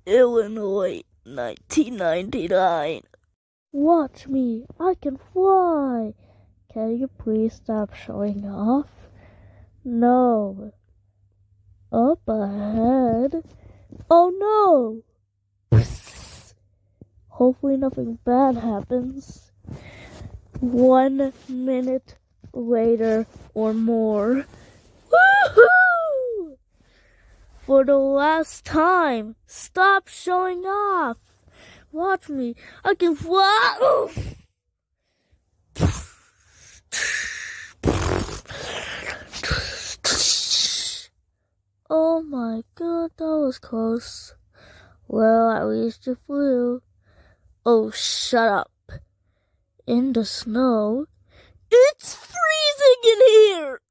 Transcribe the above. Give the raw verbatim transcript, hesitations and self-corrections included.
Illinois, nineteen ninety-nine. Watch me, I can fly. Can you please stop showing off? No. Up ahead. Oh no! Hopefully nothing bad happens. One minute later or more. Woohoo! For the last time, stop showing off. Watch me, I can fly. Oh my god, that was close. Well, at least you flew. Oh, shut up. In the snow, it's freezing in here!